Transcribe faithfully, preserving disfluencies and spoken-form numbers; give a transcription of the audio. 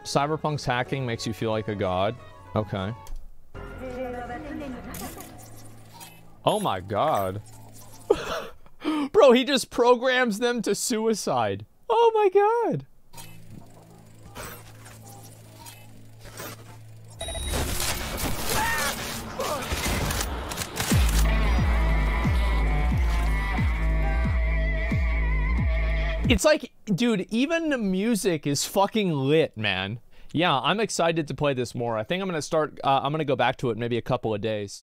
Cyberpunk's hacking makes you feel like a god. Okay. Oh my god. Bro, he just programs them to suicide. Oh my god. It's like, dude, even the music is fucking lit, man. Yeah, I'm excited to play this more. I think I'm gonna start, uh, I'm gonna go back to it in maybe a couple of days.